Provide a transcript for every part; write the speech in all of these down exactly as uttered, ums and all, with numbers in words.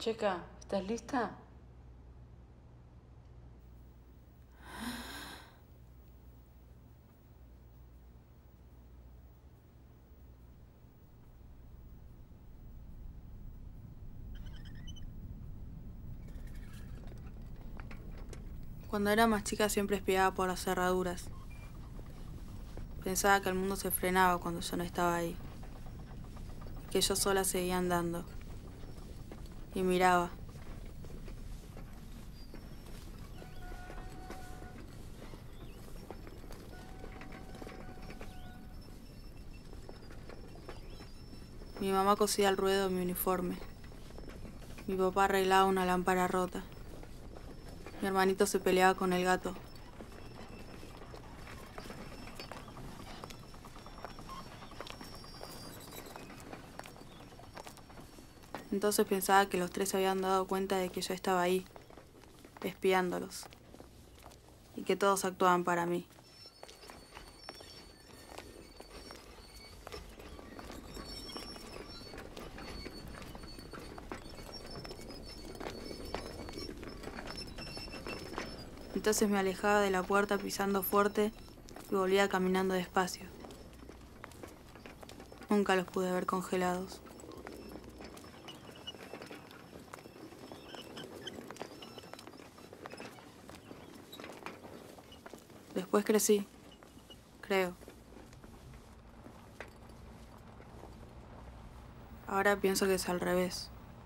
Checa, ¿estás lista? Cuando era más chica siempre espiaba por las cerraduras. Pensaba que el mundo se frenaba cuando yo no estaba ahí. Que yo sola seguía andando. Y miraba. Mi mamá cosía al ruedo mi uniforme. Mi papá arreglaba una lámpara rota. Mi hermanito se peleaba con el gato. Entonces pensaba que los tres se habían dado cuenta de que yo estaba ahí, espiándolos. Y que todos actuaban para mí. Entonces me alejaba de la puerta pisando fuerte y volvía caminando despacio. Nunca los pude ver congelados. Después crecí, creo. Ahora pienso que es al revés.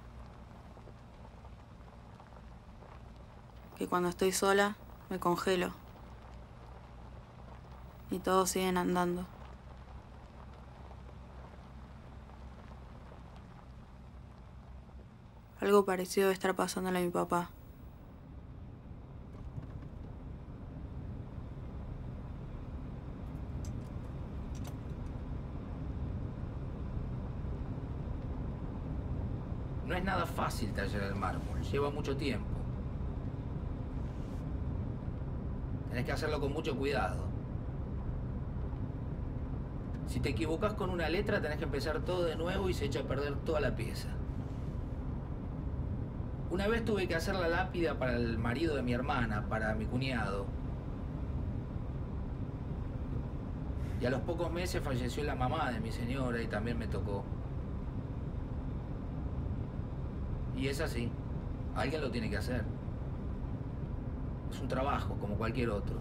Que cuando estoy sola, me congelo. Y todos siguen andando. Algo parecido debe estar pasándole a mi papá. No es nada fácil tallar el mármol, lleva mucho tiempo. Tenés que hacerlo con mucho cuidado. Si te equivocas con una letra, tenés que empezar todo de nuevo y se echa a perder toda la pieza. Una vez tuve que hacer la lápida para el marido de mi hermana, para mi cuñado. Y a los pocos meses falleció la mamá de mi señora y también me tocó. Y es así. Alguien lo tiene que hacer. Es un trabajo como cualquier otro.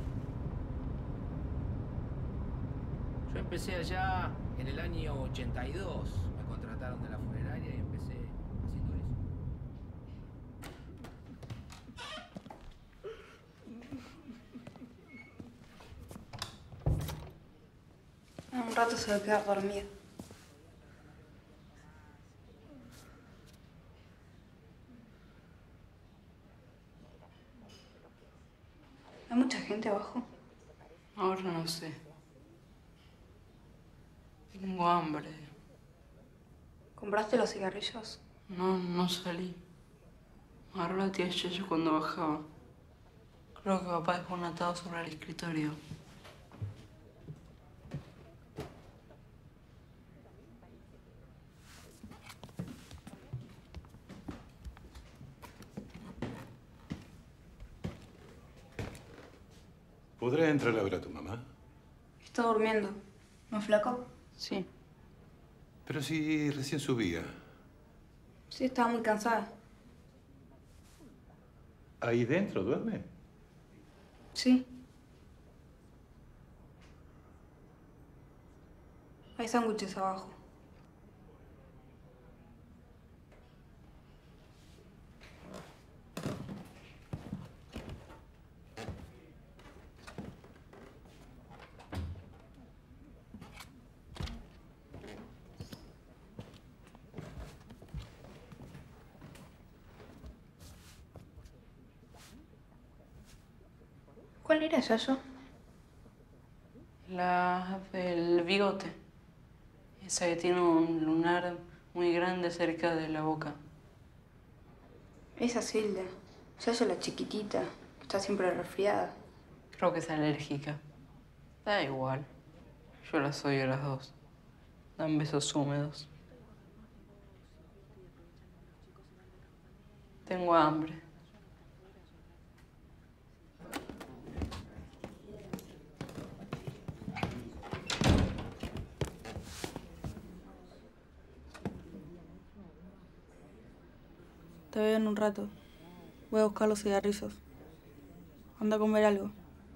Yo empecé allá en el año ochenta y dos. Me contrataron de la funeraria y empecé haciendo eso. En un rato se va a quedar dormido. ¿Hay mucha gente abajo? Ahora no sé. Tengo hambre. ¿Compraste los cigarrillos? No, no salí. Me agarró la tía Yeyo cuando bajaba. Creo que papá dejó un atado sobre el escritorio. ¿Podré entrar a ver a tu mamá? Está durmiendo. ¿No, flaco? Sí. Pero si recién subía. Sí, estaba muy cansada. ¿Ahí dentro duerme? Sí. Hay sándwiches abajo. ¿Cuál era, Yayo? La del bigote. Esa que tiene un lunar muy grande cerca de la boca. Esa Silda. Yayo la chiquitita. Está siempre resfriada. Creo que es alérgica. Da igual. Yo las odio a las dos. Dan besos húmedos. Tengo hambre. Te veo en un rato. Voy a buscar los cigarrillos. Anda a comer algo.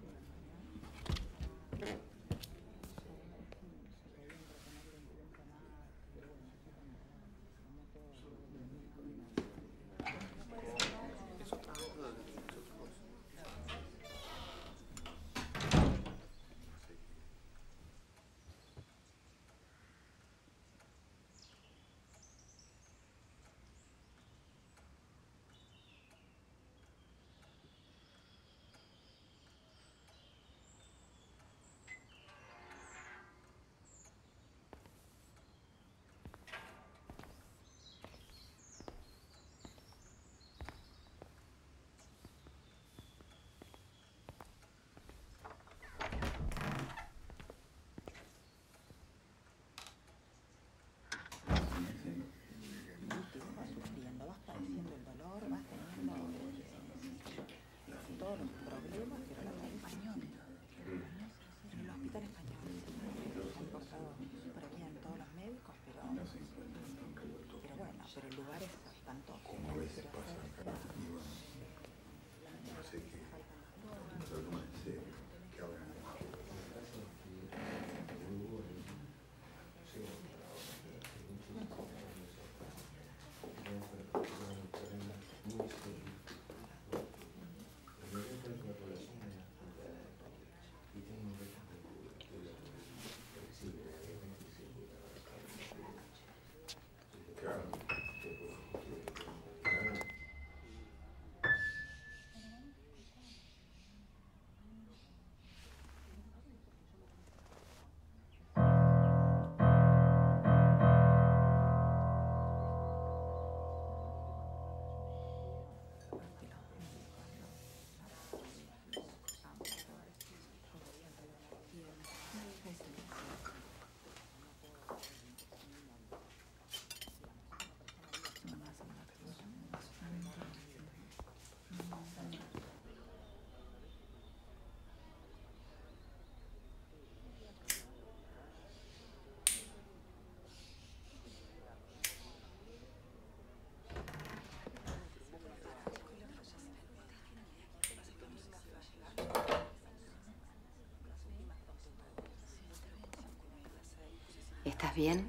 ¿Estás bien?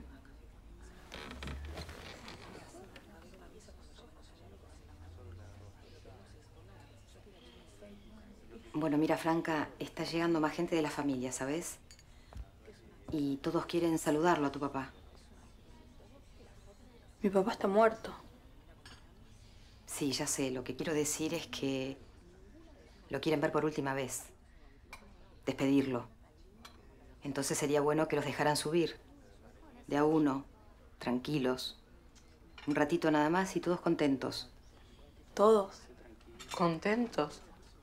Bueno, mira, Franca, está llegando más gente de la familia, ¿sabes? Y todos quieren saludarlo a tu papá. Mi papá está muerto. Sí, ya sé. Lo que quiero decir es que lo quieren ver por última vez. Despedirlo. Entonces sería bueno que los dejaran subir. De a uno, tranquilos. Un ratito nada más y todos contentos. ¿Todos? ¿Contentos?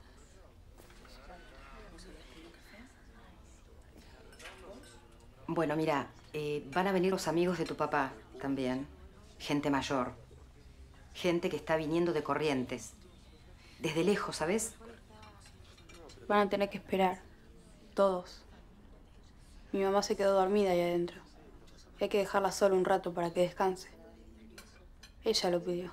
Bueno, mira, eh, van a venir los amigos de tu papá también. Gente mayor. Gente que está viniendo de Corrientes. Desde lejos, ¿sabes? Van a tener que esperar. Todos. Mi mamá se quedó dormida ahí adentro. Hay que dejarla sola un rato para que descanse. Ella lo pidió.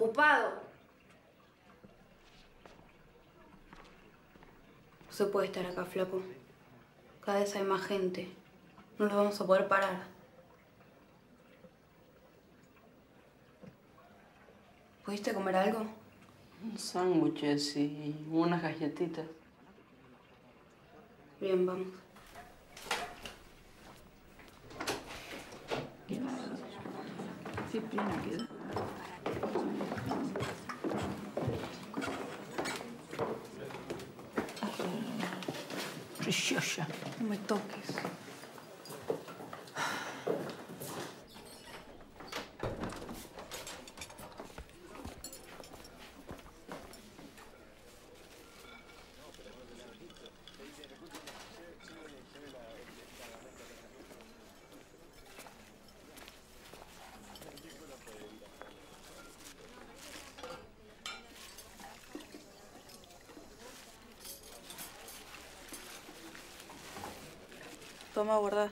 Ocupado. No se puede estar acá, flaco. Cada vez hay más gente. No lo vamos a poder parar. ¿Pudiste comer algo? Sándwiches y unas galletitas. Bien, vamos. Disciplina queda. Preciosa. No me toques. Toma, guarda.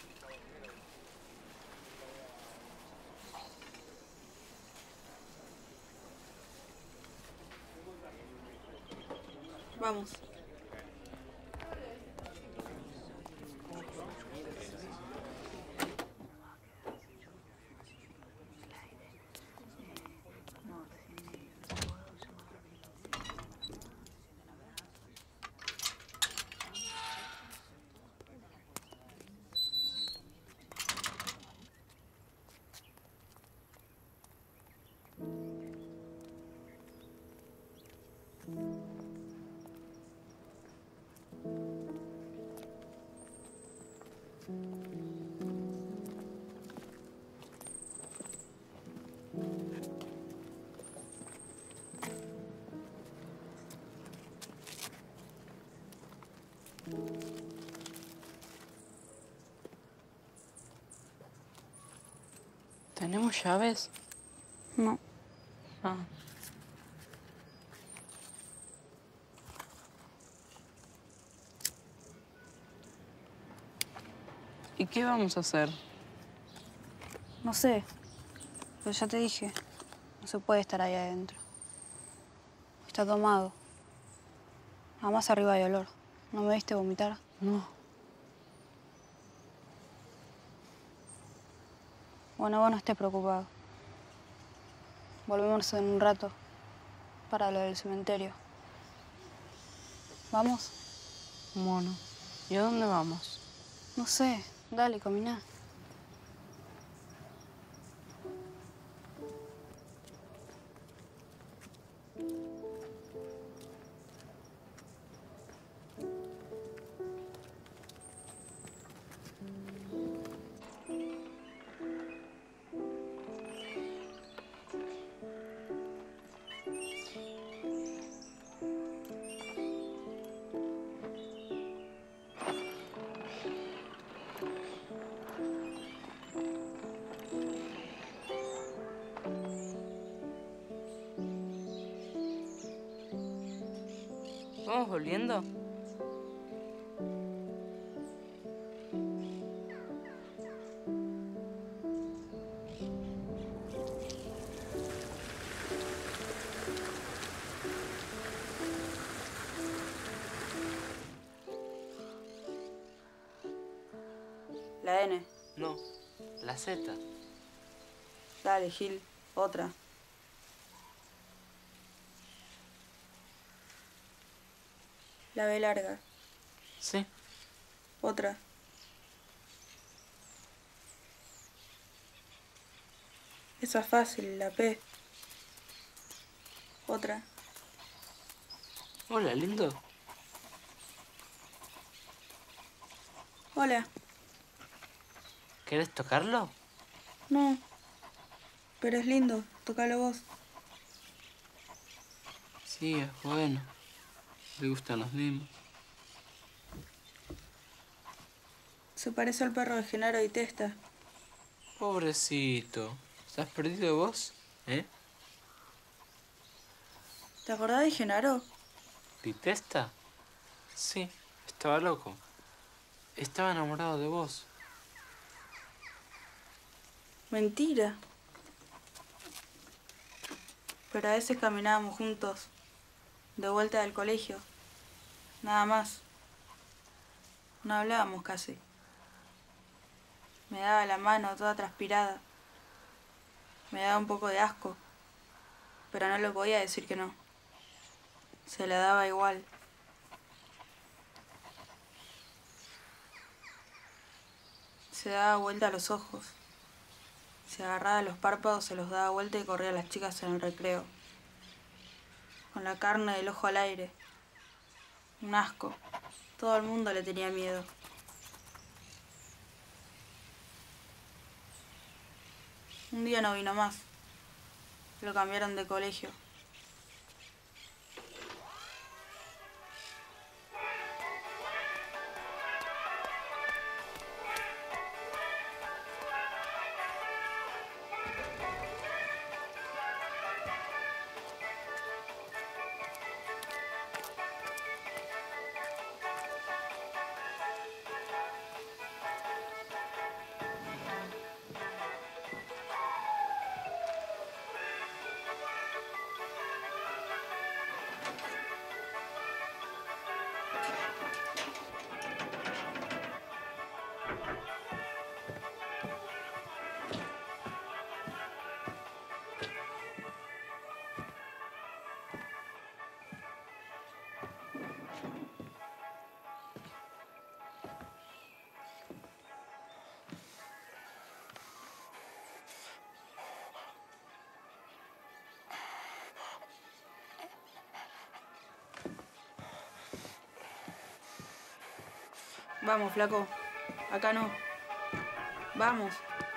Vamos. ¿Tenemos llaves? No. Ah. ¿Y qué vamos a hacer? No sé. Pero ya te dije. No se puede estar ahí adentro. Está tomado. Nada más arriba hay olor. ¿No me viste vomitar? No. Bueno, vos no estés preocupado. Volvemos en un rato para lo del cementerio. ¿Vamos? Bueno. ¿Y a dónde vamos? No sé. Dale, caminá. ¿Vamos volviendo? La N. No. La Z. Dale, Gil. Otra. La B larga. Sí. Otra. Esa es fácil, la P. Otra. Hola, lindo. Hola. ¿Querés tocarlo? No. Pero es lindo. Tócalo vos. Sí, es bueno. Le gustan los mimos. Se parece al perro de Genaro y Testa. Pobrecito. ¿Te has perdido vos? ¿Eh? ¿Te acordás de Genaro? ¿Y Testa? Sí, estaba loco. Estaba enamorado de vos. Mentira. Pero a veces caminábamos juntos, de vuelta del colegio. Nada más. No hablábamos casi. Me daba la mano toda transpirada. Me daba un poco de asco, pero no le podía decir que no. Se la daba igual. Se daba vuelta a los ojos. Se agarraba los párpados, se los daba vuelta y corría a las chicas en el recreo. Con la carne del ojo al aire. Un asco. Todo el mundo le tenía miedo. Un día no vino más. Lo cambiaron de colegio. Vamos, flaco. Acá no. Vamos.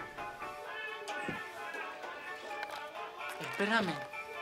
Espérame.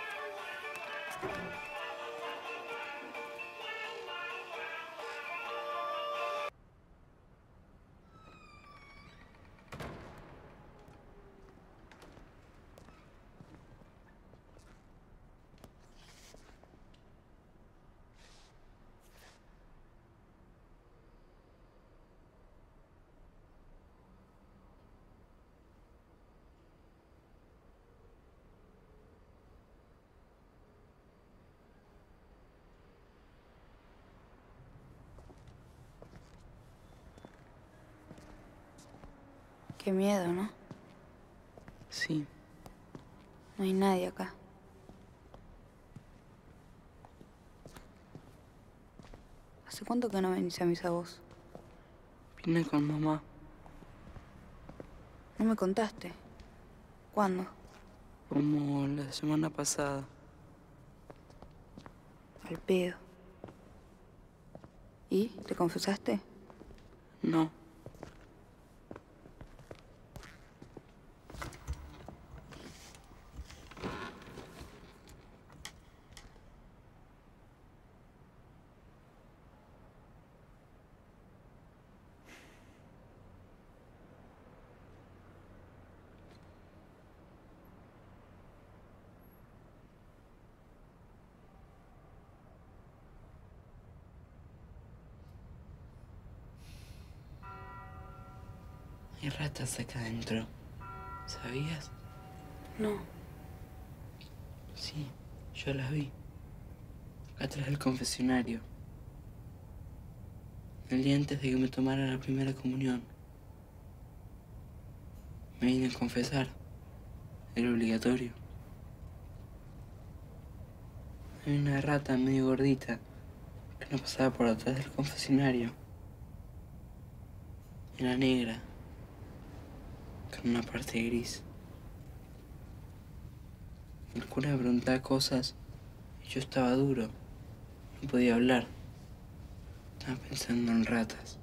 Qué miedo, ¿no? Sí. No hay nadie acá. ¿Hace cuánto que no venís a misa vos? Vine con mamá. No me contaste. ¿Cuándo? Como la semana pasada. Al pedo. ¿Y? ¿Te confesaste? No. Hay ratas acá adentro. ¿Sabías? No. Sí, yo las vi. Acá atrás del confesionario. El día antes de que me tomara la primera comunión. Me vine a confesar. Era obligatorio. Hay una rata medio gordita que no pasaba por atrás del confesionario. Era negra, con una parte gris. El cura me preguntaba cosas y yo estaba duro. No podía hablar. Estaba pensando en ratas.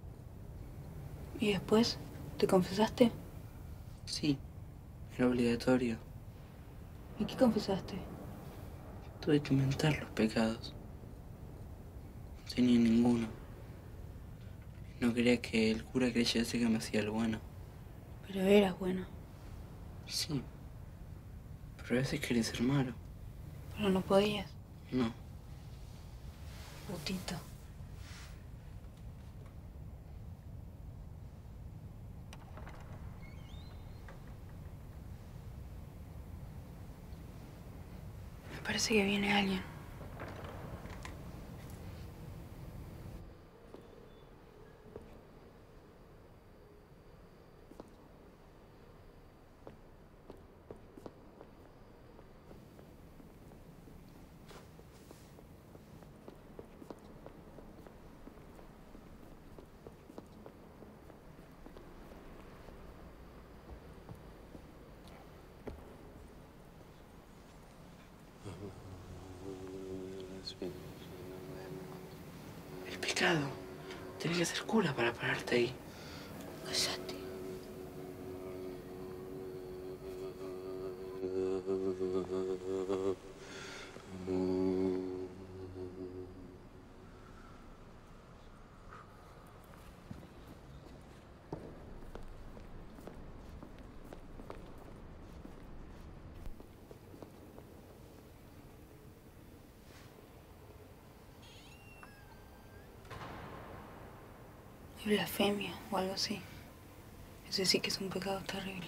¿Y después? ¿Te confesaste? Sí, era obligatorio. ¿Y qué confesaste? Tuve que inventar los pecados. No tenía ninguno. No quería que el cura creyese que me hacía lo bueno. Pero eras bueno. Sí, pero a veces quería ser malo. Pero no podías. No. Putito. Parece que viene alguien. Es pecado. Tienes que ser cura para pararte ahí. Cállate. Blasfemia o algo así. Ese sí que es un pecado terrible.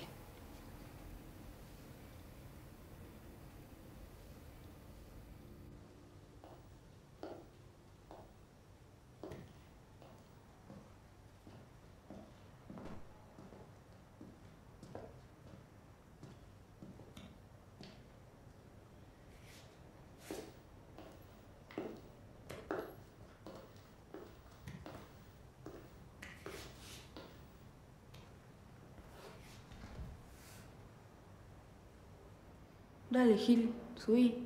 Dale, Gil, subí.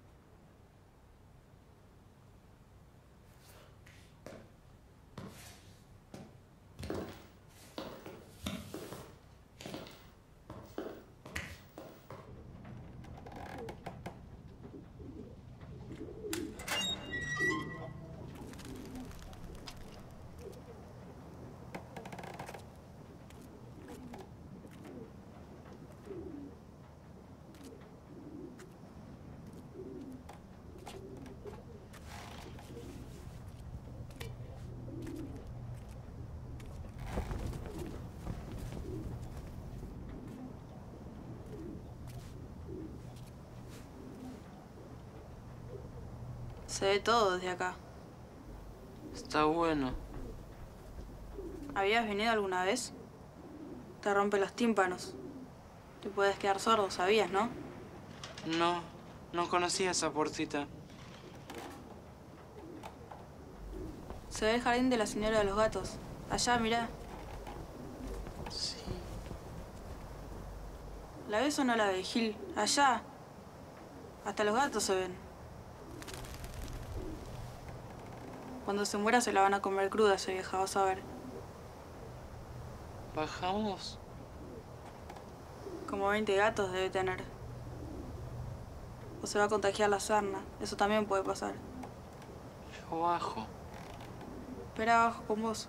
Se ve todo desde acá. Está bueno. ¿Habías venido alguna vez? Te rompe los tímpanos. Te puedes quedar sordo, ¿sabías, no? No, no conocía esa puertita. Se ve el jardín de la señora de los gatos. Allá, mirá. Sí. ¿La ves o no la ves, Gil? Allá. Hasta los gatos se ven. Cuando se muera se la van a comer cruda esa vieja, vas a ver. ¿Bajamos? Como veinte gatos debe tener. O se va a contagiar la sarna. Eso también puede pasar. Yo bajo. Espera abajo con vos.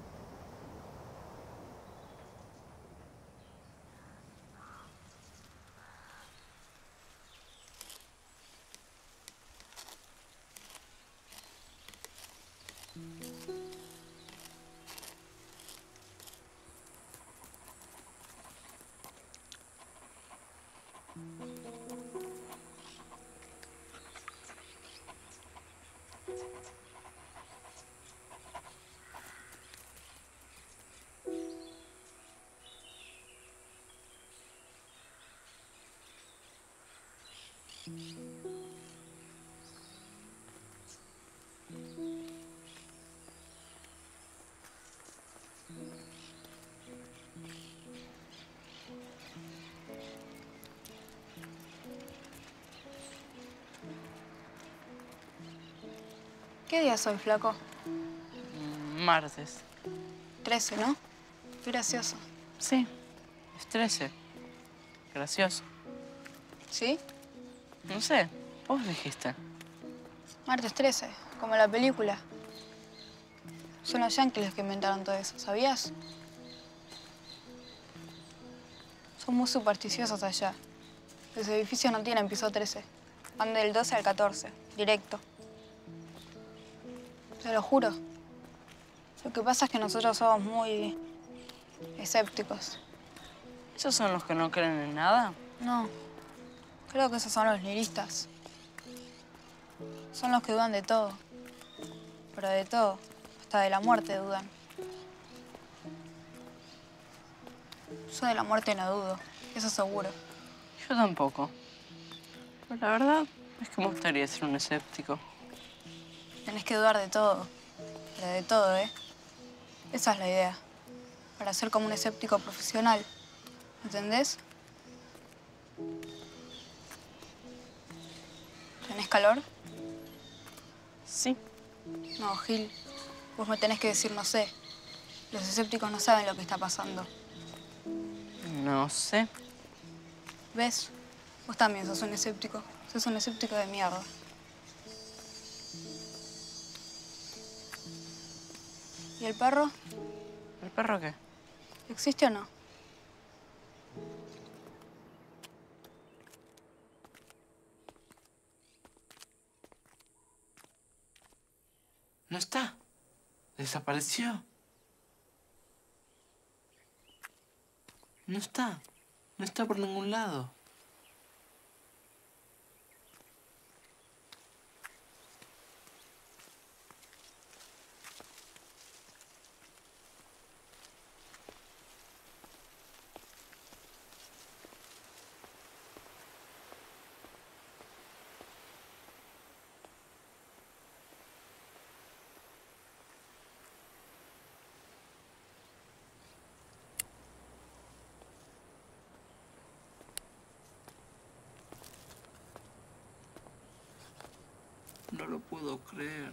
¿Qué día soy, flaco? Martes. Trece, ¿no? Qué gracioso. Sí, es trece. Gracioso. ¿Sí? No sé, vos dijiste. Martes trece, como la película. Son los yankees los que inventaron todo eso, ¿sabías? Son muy supersticiosos allá. Los edificios no tienen piso trece. Van del doce al catorce, directo. Te lo juro. Lo que pasa es que nosotros somos muy escépticos. ¿Esos son los que no creen en nada? No, creo que esos son los nihilistas. Son los que dudan de todo. Pero de todo. Hasta de la muerte dudan. Yo de la muerte no dudo. Eso seguro. Yo tampoco. Pero la verdad es que me gustaría ser un escéptico. Tenés que dudar de todo. Pero de todo, ¿eh? Esa es la idea. Para ser como un escéptico profesional. ¿Entendés? ¿Tenés calor? Sí. No, Gil. Vos me tenés que decir no sé. Los escépticos no saben lo que está pasando. No sé. ¿Ves? Vos también sos un escéptico. Sos un escéptico de mierda. ¿Y el perro? ¿El perro qué? ¿Existe o no? No está. Desapareció. No está. No está por ningún lado. No lo puedo creer.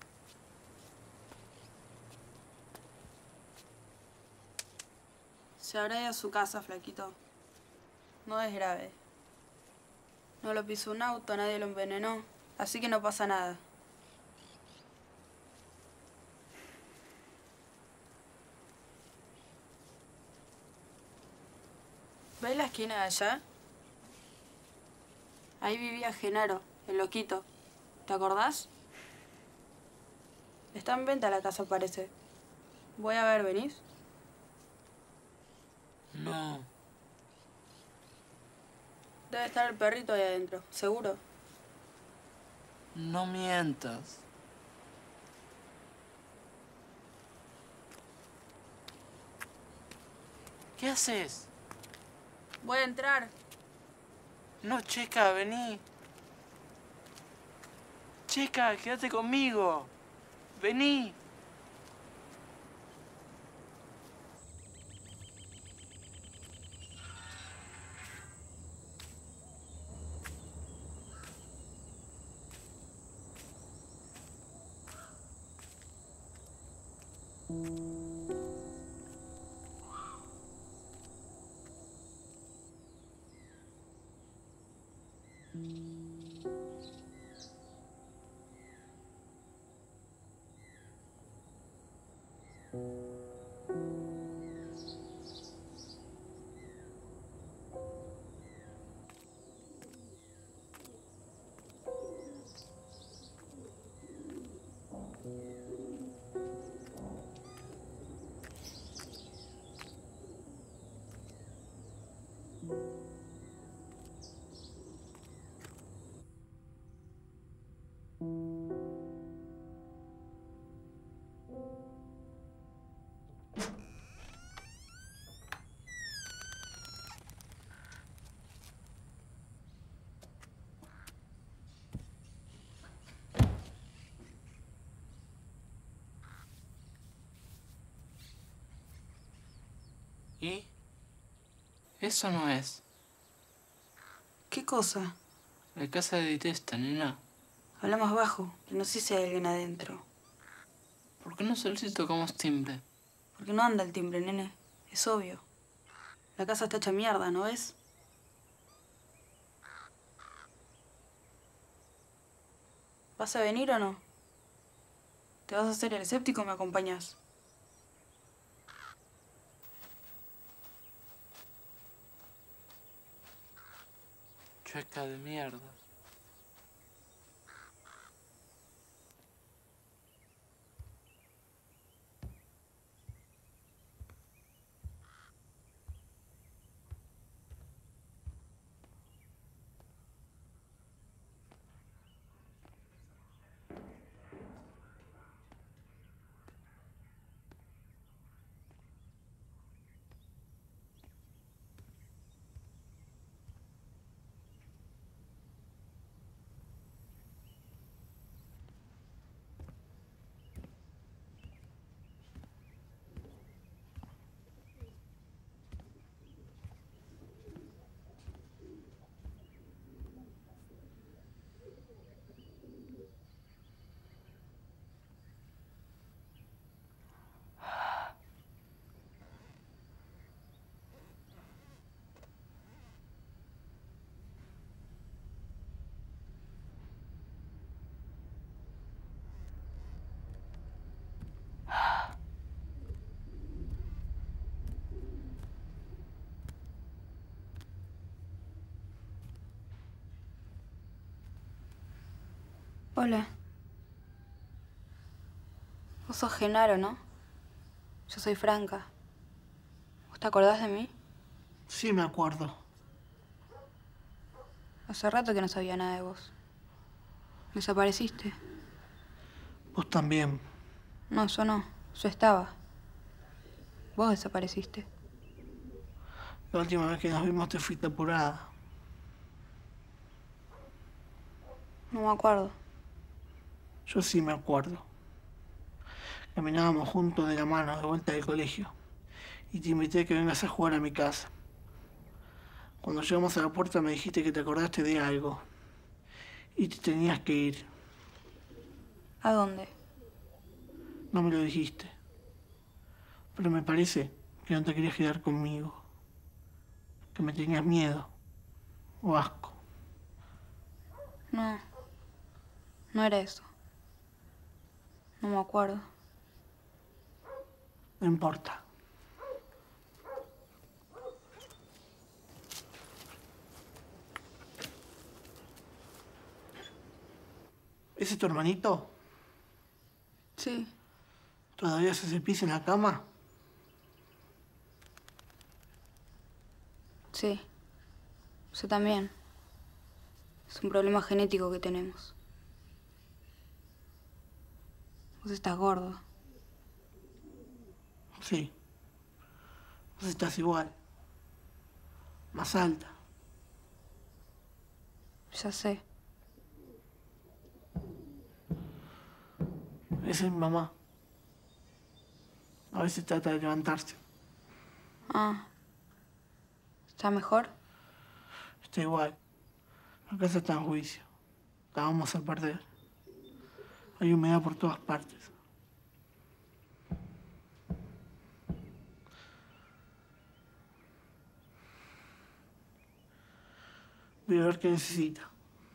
Se habrá ido a su casa, flaquito. No es grave. No lo pisó un auto, nadie lo envenenó. Así que no pasa nada. ¿Ves la esquina de allá? Ahí vivía Genaro, el loquito. ¿Te acordás? Está en venta la casa, parece. Voy a ver, ¿venís? No. Debe estar el perrito ahí adentro, seguro. No mientas. ¿Qué haces? Voy a entrar. No, Checa, vení. Checa, quédate conmigo. Vení. ¿Y? Eso no es. ¿Qué cosa? La casa de Ditesta, nena. Habla más bajo, que no sé si hay alguien adentro. ¿Por qué no solo si tocamos timbre? Porque no anda el timbre, nene. Es obvio. La casa está hecha mierda, ¿no ves? ¿Vas a venir o no? ¿Te vas a hacer el escéptico o me acompañas? Chueca de mierda. Hola. Vos sos Genaro, ¿no? Yo soy Franca. ¿Vos te acordás de mí? Sí, me acuerdo. Hace rato que no sabía nada de vos. ¿Desapareciste? Vos también. No, yo no. Yo estaba. Vos desapareciste. La última vez que nos vimos te fuiste apurada. No me acuerdo. Yo sí me acuerdo. Caminábamos juntos de la mano de vuelta del colegio. Y te invité a que vengas a jugar a mi casa. Cuando llegamos a la puerta me dijiste que te acordaste de algo. Y te tenías que ir. ¿A dónde? No me lo dijiste. Pero me parece que no te querías quedar conmigo. Que me tenías miedo. O asco. No. No era eso. No me acuerdo. No importa. ¿Ese es tu hermanito? Sí. ¿Todavía se hace pis en la cama? Sí. Yo también. Es un problema genético que tenemos. Vos estás gordo. Sí. Vos estás igual. Más alta. Ya sé. Esa es mi mamá. A veces trata de levantarse. Ah. ¿Está mejor? Está igual. La casa está en juicio. La vamos a perder. Hay humedad por todas partes. Voy a ver qué necesita.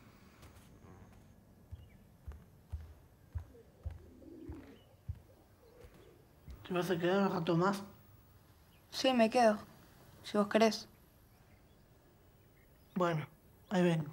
¿Te vas a quedar un rato más? Sí, me quedo. Si vos querés. Bueno, ahí vengo.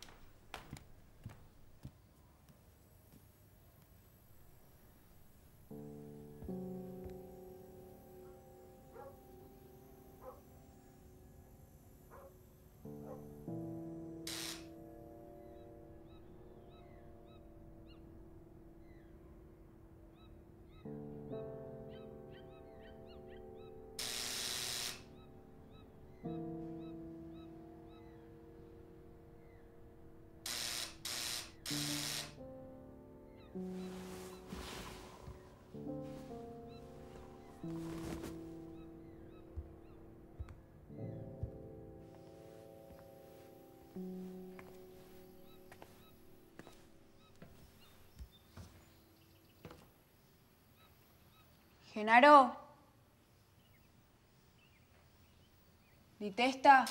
Genaro. ¿Ditesta?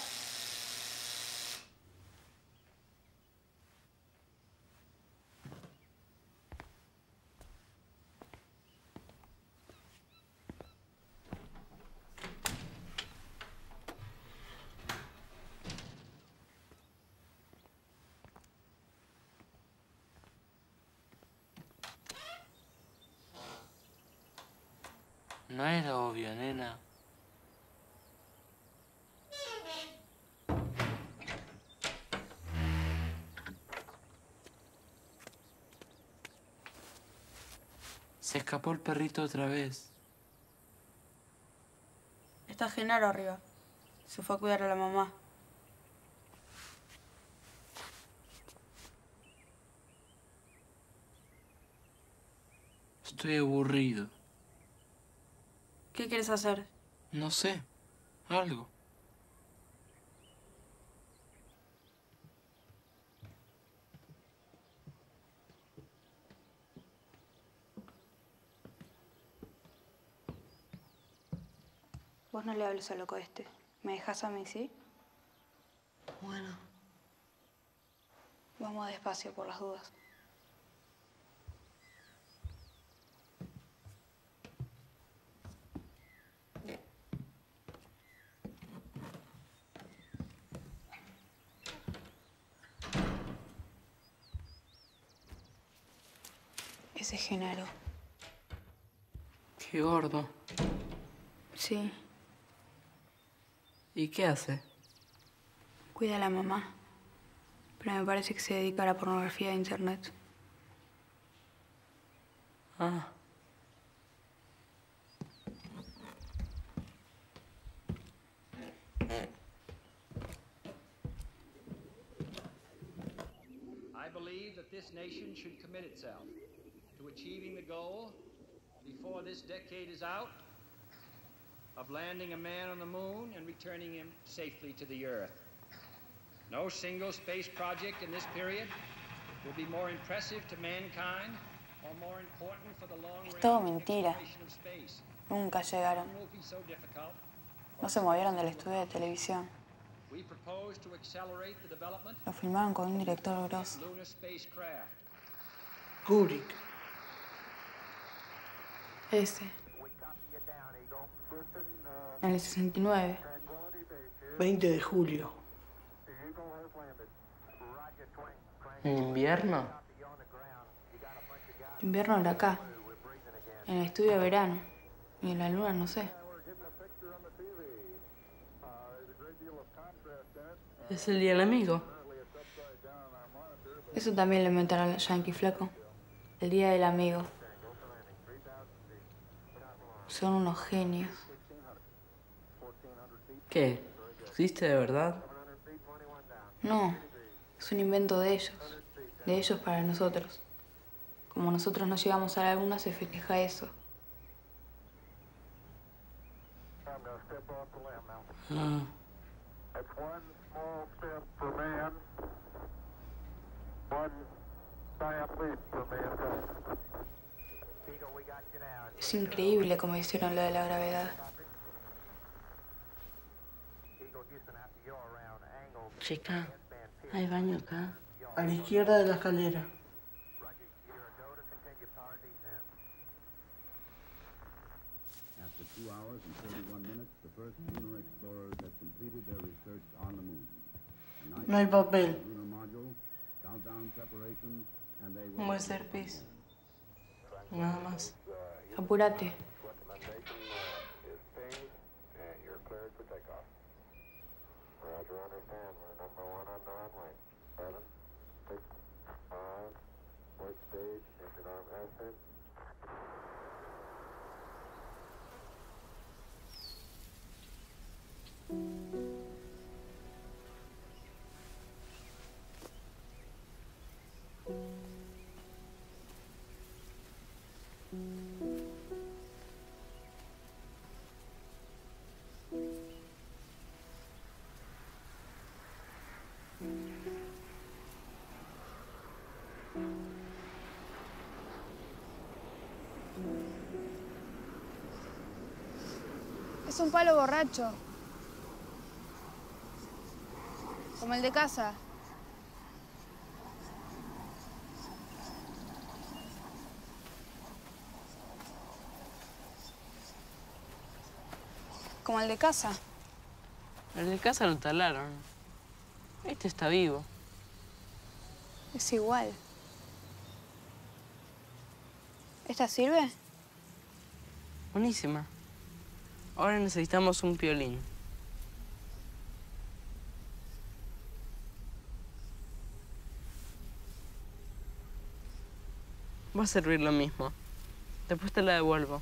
No era obvio, nena. Se escapó el perrito otra vez. Está Genaro arriba. Se fue a cuidar a la mamá. Estoy aburrido. ¿Qué quieres hacer? No sé. Algo. Vos no le hables al loco este. ¿Me dejas a mí, sí? Bueno. Vamos despacio por las dudas. Ese es Genaro. Qué gordo. Sí. ¿Y qué hace? Cuida a la mamá. Pero me parece que se dedica a la pornografía de internet. Ah. I believe that this nation should commit itself to achieving the goal before this decade is out of landing a man on the moon and returning him safely to the Earth. No single space project in this period will be more impressive to mankind or more important for the long-range Es todo mentira. exploration of space. Nunca llegaron. It won't be so difficult. No se movieron del estudio de televisión. We propose to accelerate the development Lo filmaron con un director grosso. of lunar spacecraft. Kubrick. Ese. En el sesenta y nueve. veinte de julio. ¿En invierno? Invierno era acá. En el estudio de verano. Y en la luna no sé. Es el día del amigo. Eso también lo inventaron los yanquis, flaco. El día del amigo. Son unos genios. ¿Qué? ¿Existe de verdad? No, es un invento de ellos. De ellos para nosotros. Como nosotros no llegamos a la luna, se festeja eso. Ah. Es increíble como hicieron lo de la gravedad. Chica, hay baño acá. A la izquierda de la escalera. After two hours and thirty-one minutes, the first lunar explorers had completed their research on the moon. A night No hay papel. lunar module, countdown preparations, and they Un were... buen servicio. Nada más. Apúrate. Es un palo borracho. Como el de casa. Como el de casa. El de casa lo talaron. Este está vivo. Es igual. ¿Esta sirve? Buenísima. Ahora necesitamos un piolín. Va a servir lo mismo. Después te la devuelvo.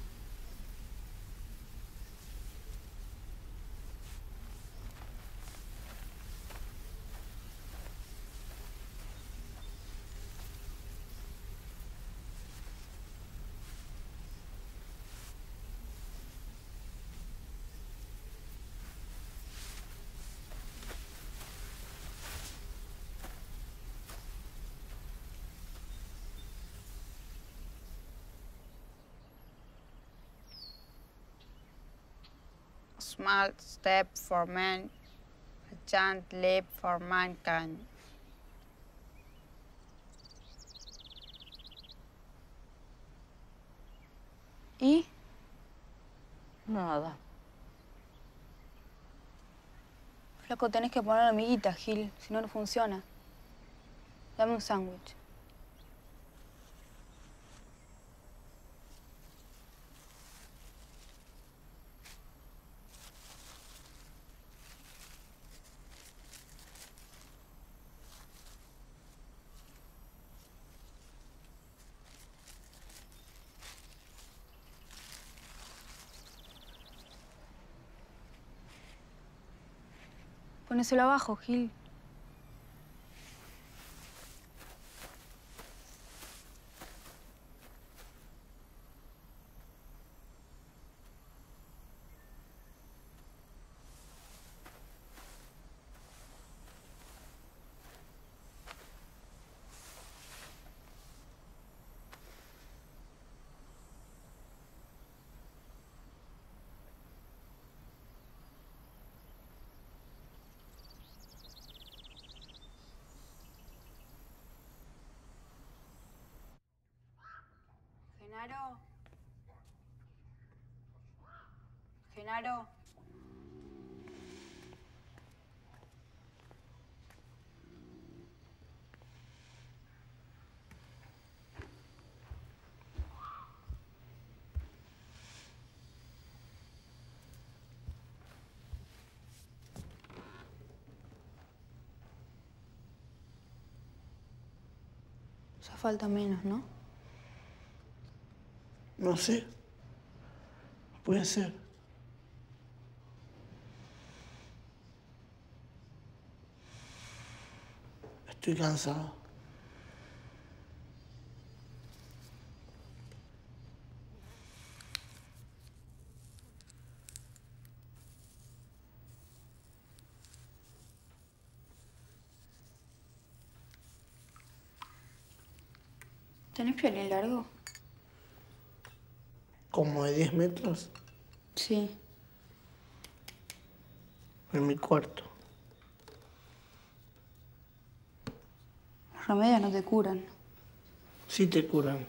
A small step for man, a giant leap for mankind. ¿Y? Nada. Flaco, tenés que poner amiguita, Gil. Si no, no funciona. Dame un sándwich. Ponéselo abajo, Gil. Genaro. Genaro. Ya falta menos, ¿no? No sé. Puede ser. Estoy cansado. ¿Tenés violín largo? ¿Como de diez metros? Sí. En mi cuarto. Los remedios no te curan. Sí te curan.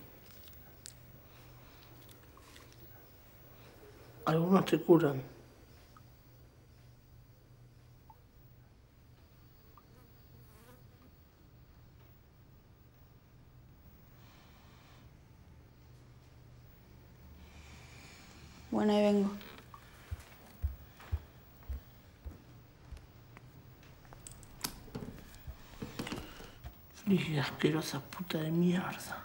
Algunos te curan. Bueno, ahí vengo. Dije, asquerosa puta de mierda.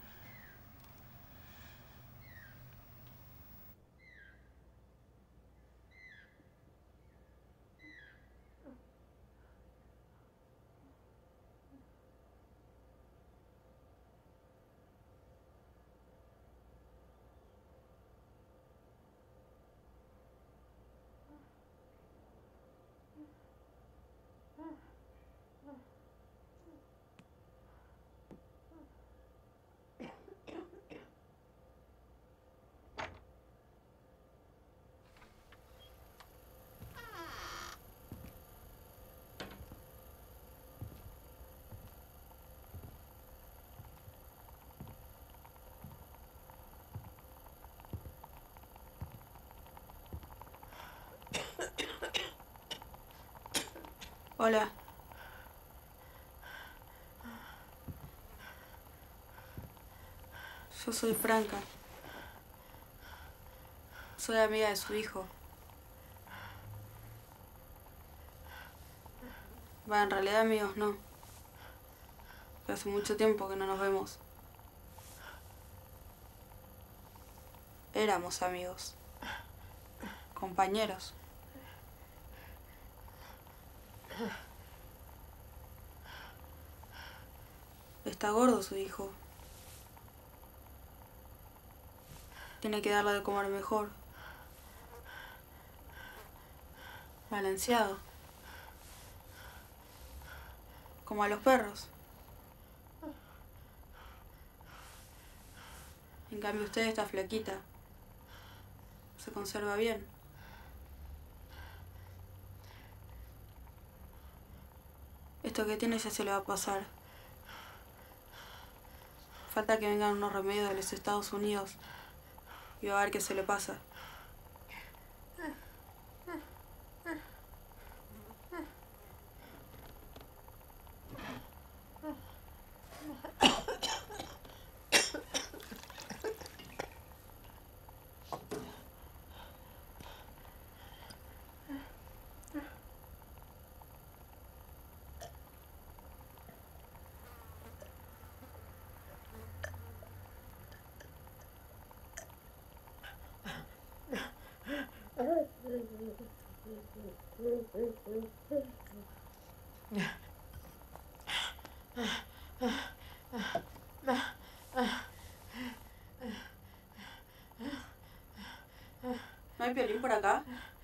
Hola. Yo soy Franca. Soy amiga de su hijo. Va, en realidad amigos no. Hace mucho tiempo que no nos vemos. Éramos amigos. Compañeros. Está gordo su hijo. Tiene que darle de comer mejor. Balanceado. Como a los perros. En cambio usted está flaquita. Se conserva bien. Esto que tiene ya se le va a pasar. Falta que vengan unos remedios de los Estados Unidos y va a ver qué se le pasa. ¿No hay Piolín por acá?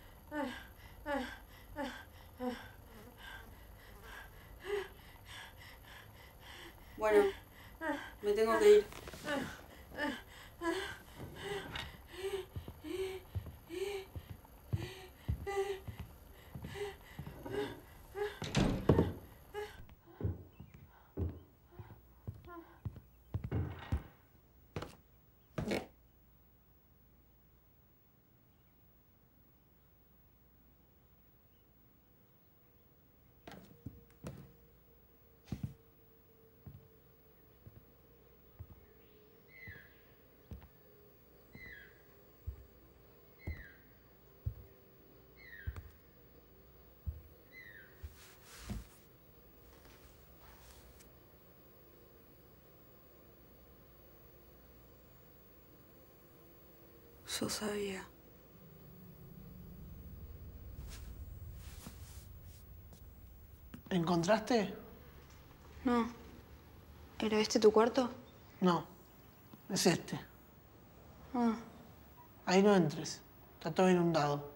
Bueno, me tengo que ir. Yo sabía. ¿Encontraste? No. ¿Era este tu cuarto? No. Es este. Ah. Ahí no entres. Está todo inundado.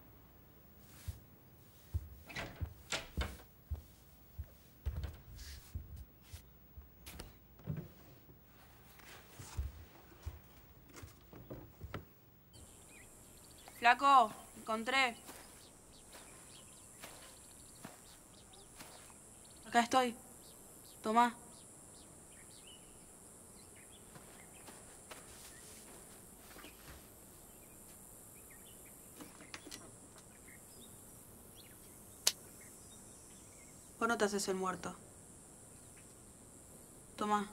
Flaco, encontré. Acá estoy. Tomá. Vos no te haces el muerto. Tomá.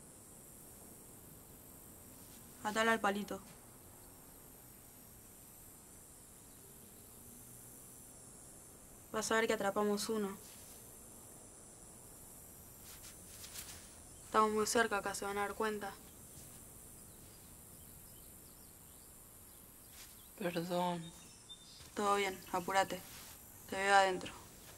Atala al palito. Vas a ver que atrapamos uno. Estamos muy cerca, acá se van a dar cuenta. Perdón. Todo bien, apúrate. Te veo adentro.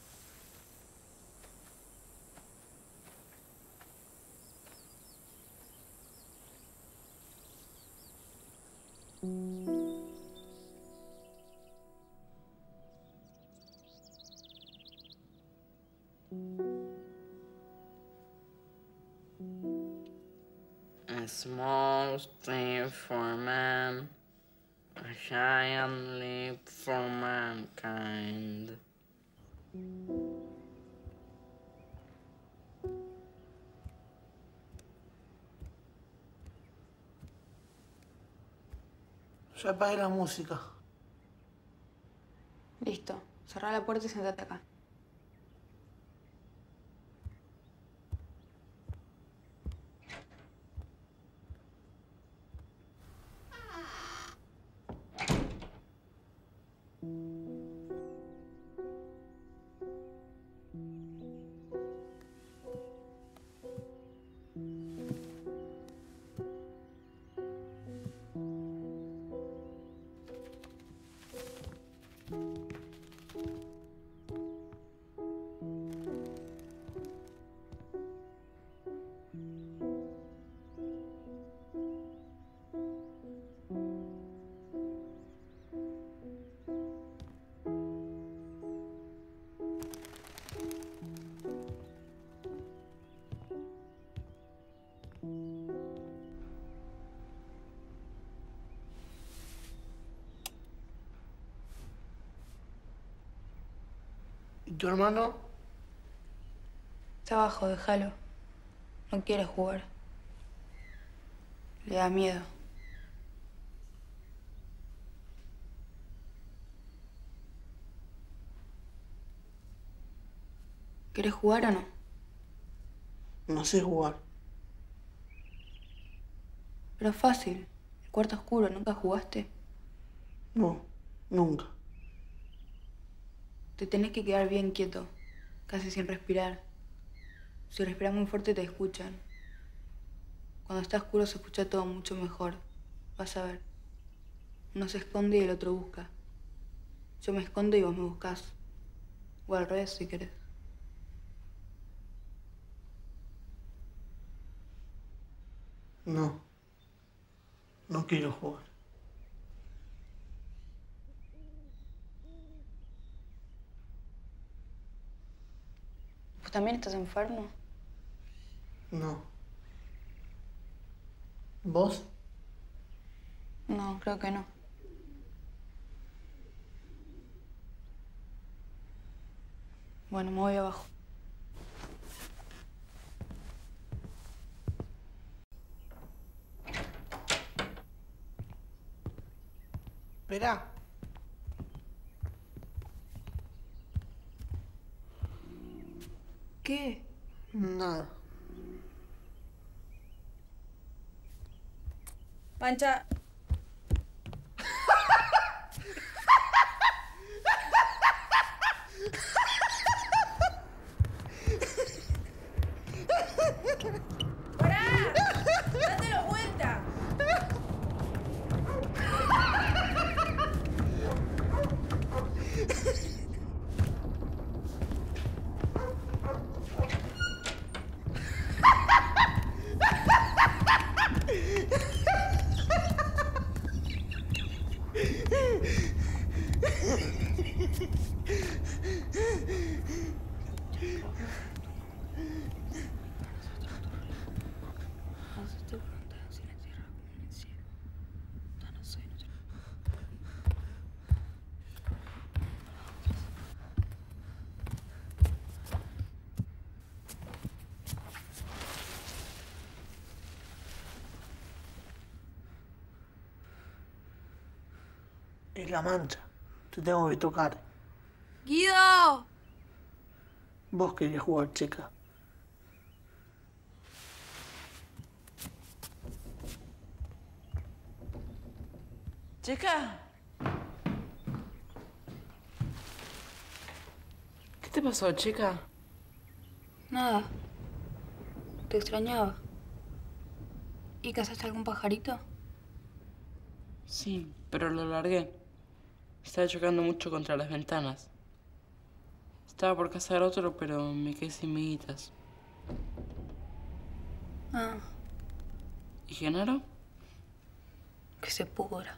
A small step for man, a giant leap for mankind. Ya apagué la música. Listo. Cerrá la puerta y sentate acá. ¿Y tu hermano? Está abajo, déjalo. No quiere jugar. Le da miedo. ¿Querés jugar o no? No sé jugar. Pero es fácil. El cuarto oscuro, ¿nunca jugaste? No, nunca. Te tenés que quedar bien quieto, casi sin respirar. Si respiras muy fuerte te escuchan. Cuando está oscuro se escucha todo mucho mejor. Vas a ver. Uno se esconde y el otro busca. Yo me escondo y vos me buscás. O al revés, si querés. No. No quiero jugar. ¿Vos también estás enfermo? No. ¿Vos? No, creo que no. Bueno, me voy abajo. Esperá. ¿Qué? Nada. Pancha. ¡Pará! ¡Dátelo vuelta! Es la mancha. Te tengo que tocar. ¡Guido! Vos querías jugar, chica. Chica. ¿Qué te pasó, chica? Nada. Te extrañaba. ¿Y cazaste algún pajarito? Sí, pero lo largué. Estaba chocando mucho contra las ventanas. Estaba por cazar otro, pero me quedé sin miguitas. Ah, ¿Y Genaro? que se pudra.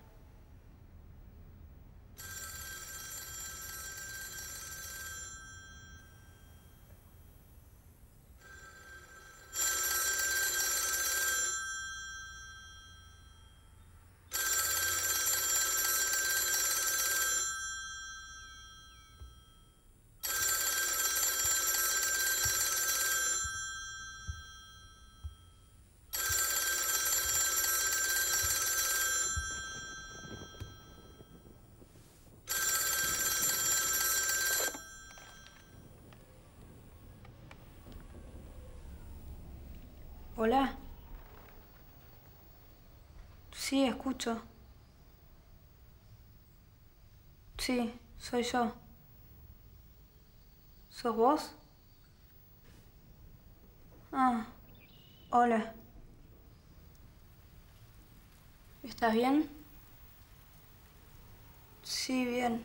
Hola. Sí, escucho. Sí, soy yo. ¿Sos vos? Ah, hola. ¿Estás bien? Sí, bien.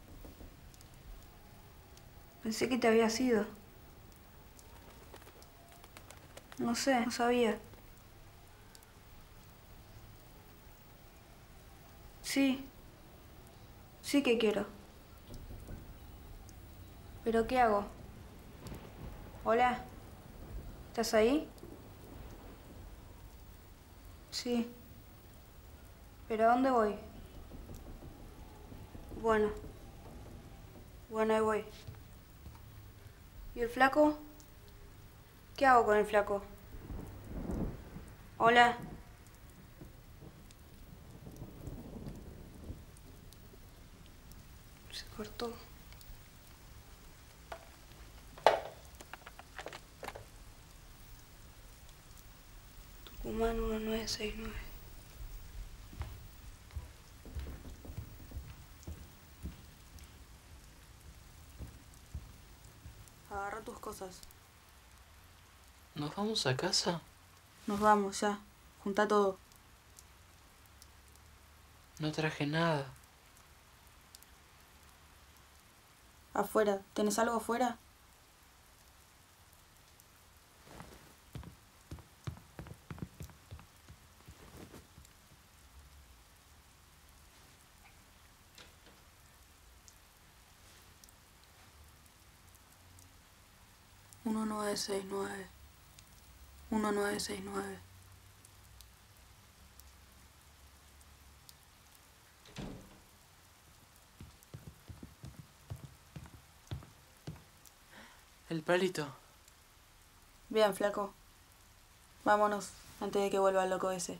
Pensé que te habías ido. No sé, no sabía. Sí. Sí que quiero. ¿Pero qué hago? Hola. ¿Estás ahí? Sí. ¿Pero a dónde voy? Bueno. Bueno, ahí voy. ¿Y el flaco? ¿Qué hago con el flaco? Hola. Se cortó. Tucumán uno nueve seis nueve. Agarra tus cosas. ¿Nos vamos a casa? Nos vamos ya. Junta todo. No traje nada. Afuera. ¿Tenés algo afuera? Uno nueve seis nueve. Uno nueve seis nueve. El palito. Bien, flaco. Vámonos, antes de que vuelva el loco ese.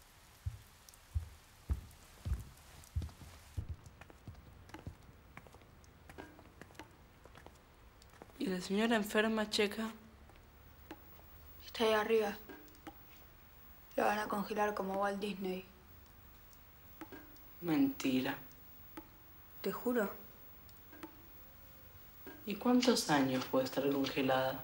¿Y la señora enferma, Checa? Está ahí arriba. La van a congelar como Walt Disney. Mentira. Te juro. ¿Y cuántos años puede estar congelada?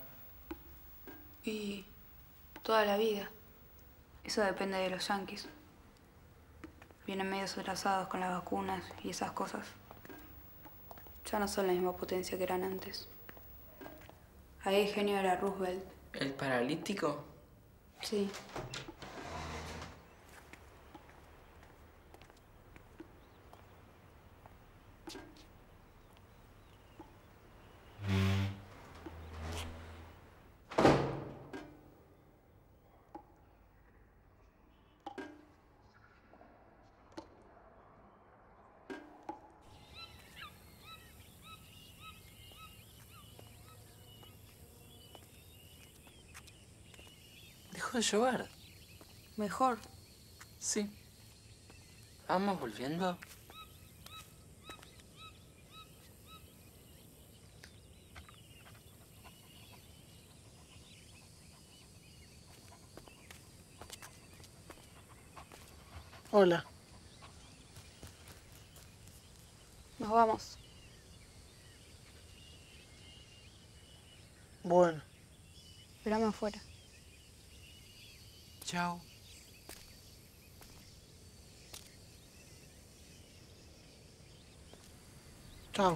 Y toda la vida. Eso depende de los yanquis. Vienen medios atrasados con las vacunas y esas cosas. Ya no son la misma potencia que eran antes. Ahí el genio era Roosevelt. ¿El paralítico? Sí. Dejó de llover. Mejor. Sí. ¿Vamos volviendo? Hola. Nos vamos. Bueno. Esperame afuera. Chao. Chao.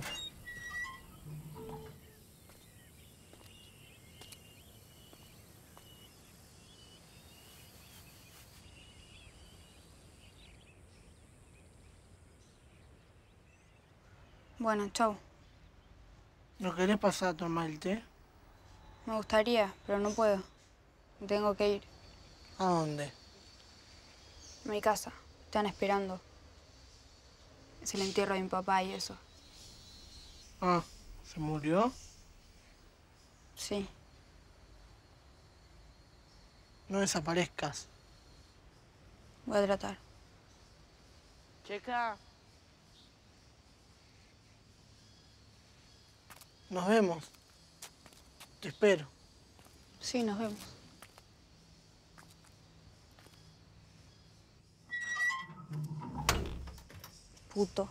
Bueno, chau. ¿No querés pasar a tomar el té? Me gustaría, pero no puedo. Me tengo que ir. ¿A dónde? A mi casa. Están esperando. Es el entierro de mi papá y eso. Ah, ¿se murió? Sí. No desaparezcas. Voy a tratar. Checa. Nos vemos. Te espero. Sí, nos vemos. Puto.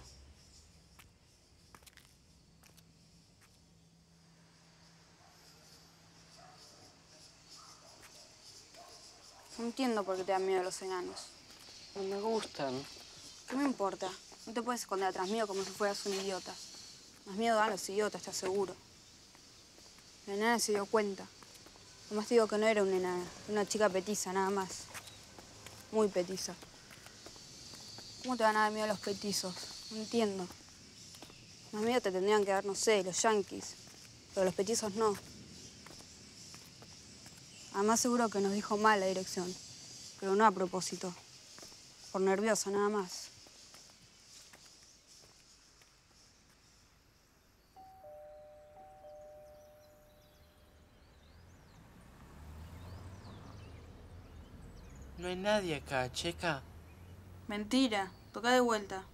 No entiendo por qué te dan miedo los enanos. No me gustan. ¿Qué me importa? No te puedes esconder atrás mío como si fueras un idiota. Más miedo dan los idiotas, te aseguro. La enana se dio cuenta. Además te digo que no era una enana, era una chica petiza, nada más. Muy petiza. ¿Cómo te van a dar miedo los petizos? No entiendo. Más miedo te tendrían que dar, no sé, los yanquis. Pero los petizos no. Además seguro que nos dijo mal la dirección. Pero no a propósito. Por nerviosa, nada más. No hay nadie acá, Checa. Mentira. Toca de vuelta.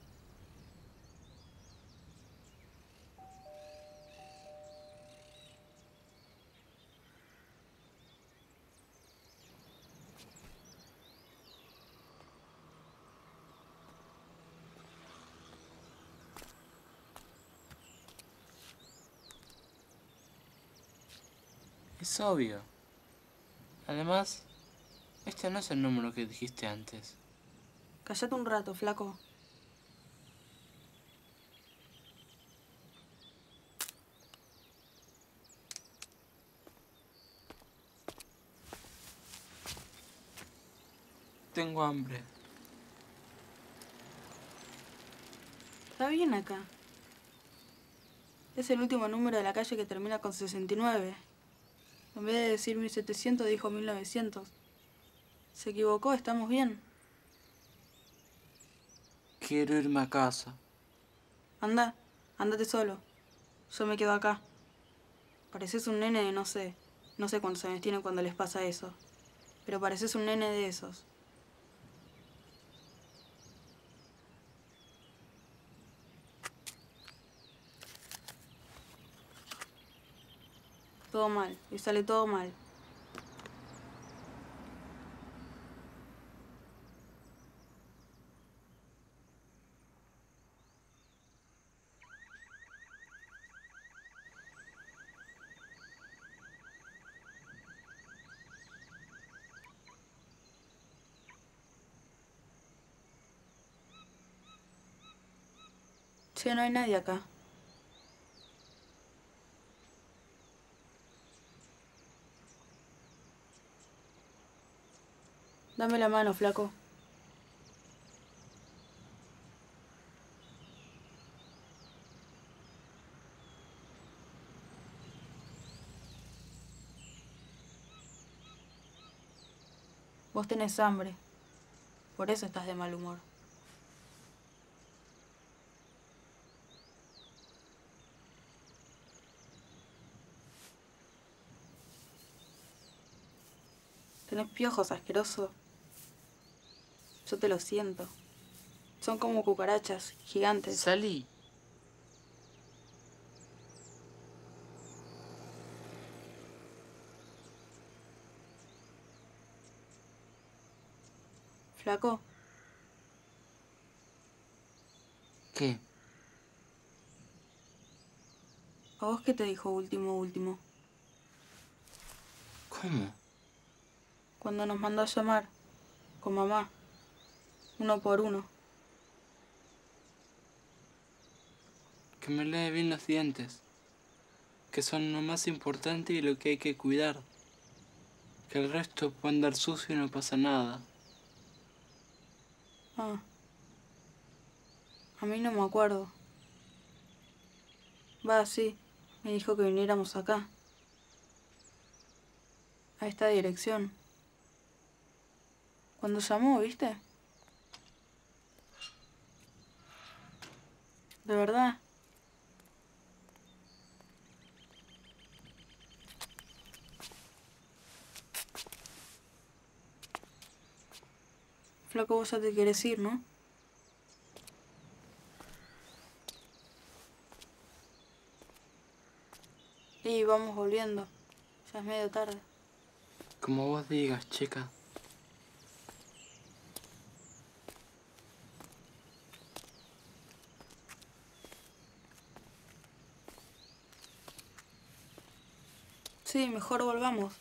Es obvio. Además, este no es el número que dijiste antes. Cállate un rato, flaco. tengo hambre. Está bien acá. Es el último número de la calle que termina con sesenta y nueve. En vez de decir mil setecientos, dijo mil novecientos. Se equivocó, estamos bien. Quiero irme a casa. Anda, andate solo. Yo me quedo acá. Pareces un nene de no sé, no sé cuántos años tienen cuando les pasa eso. Pero pareces un nene de esos. Todo mal, y sale todo mal. Che, no hay nadie acá. Dame la mano, flaco. Vos tenés hambre. Por eso estás de mal humor. Tenés piojos, asqueroso. Yo te lo siento. Son como cucarachas, gigantes. Salí. Flaco, ¿Qué? ¿a vos qué te dijo último, último? ¿Cómo? Cuando nos mandó a llamar, con mamá, uno por uno. Que me lave bien los dientes. Que son lo más importante y lo que hay que cuidar. Que el resto puede andar sucio y no pasa nada. Ah. A mí no me acuerdo. Va, sí. Me dijo que viniéramos acá. A esta dirección. Cuando llamó, ¿viste? De verdad. Flaco, vos ya te querés ir, ¿no? Y vamos volviendo. Ya es medio tarde. Como vos digas, chica. Sí, mejor volvamos.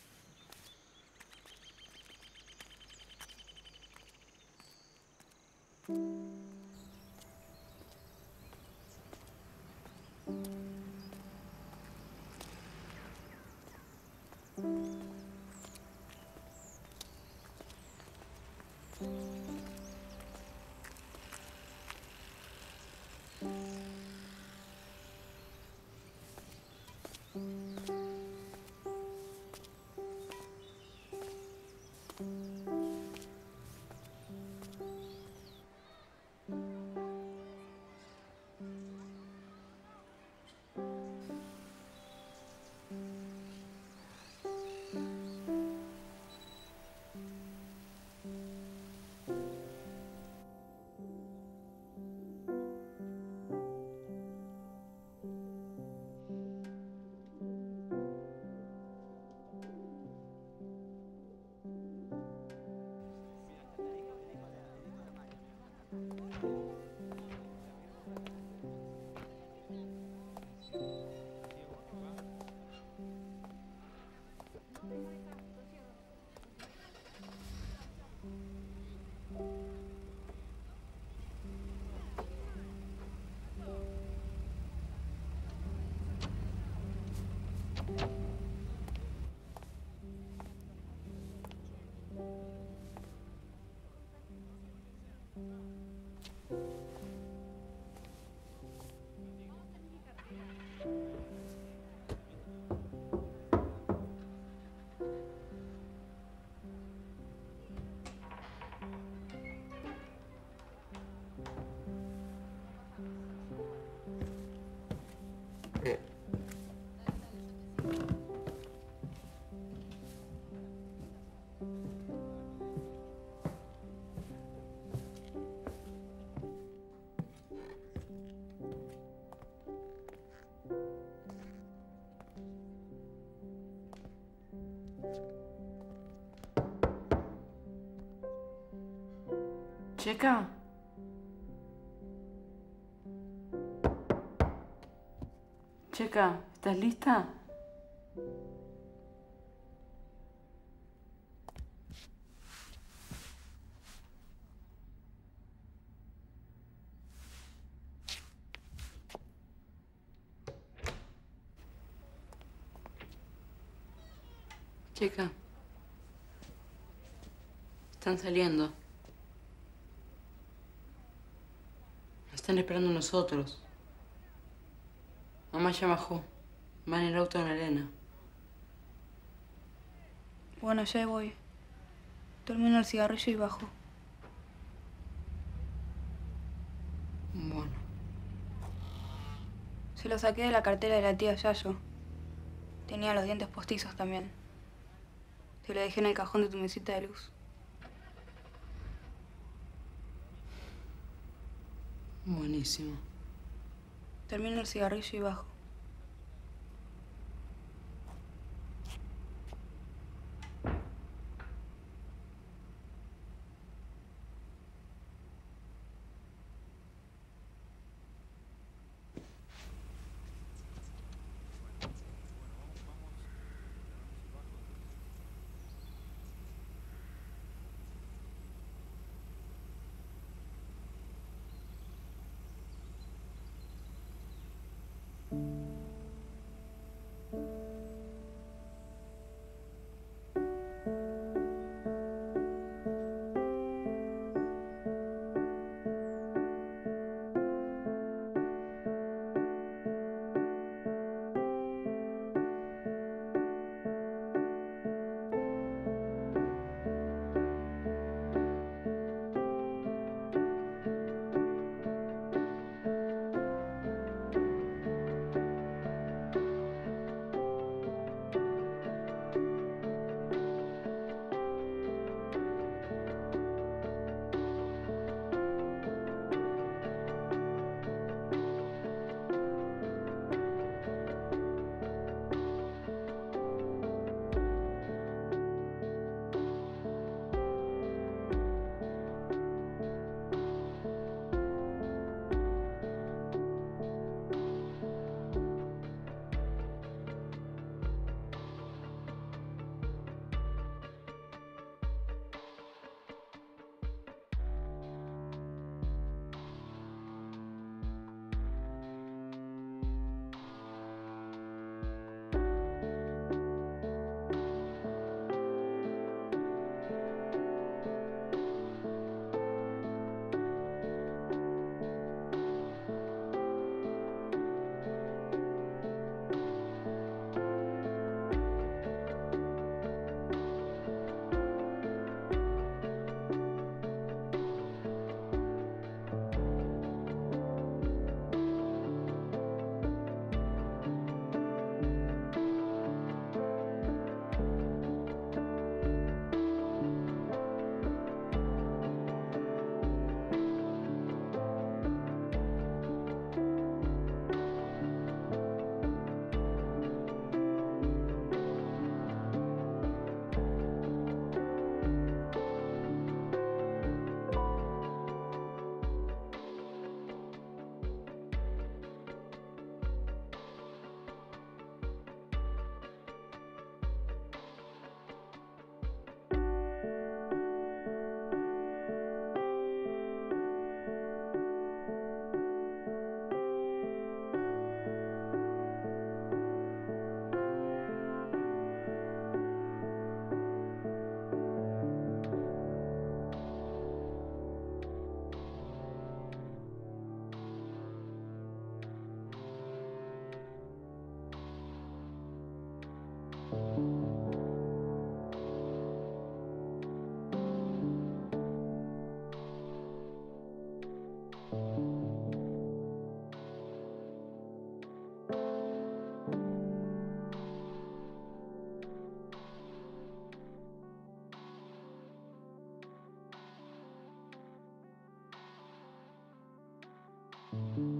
Checa. Checa, ¿estás lista? Checa. Están saliendo. Están esperando a nosotros. Mamá ya bajó. Va en el auto de Elena. Bueno, ya voy. Termino el cigarrillo y bajo. Bueno. Se lo saqué de la cartera de la tía Yayo. Tenía los dientes postizos también. Te lo dejé en el cajón de tu mesita de luz. Buenísimo. Termino el cigarrillo y bajo. Thank you. Thank you.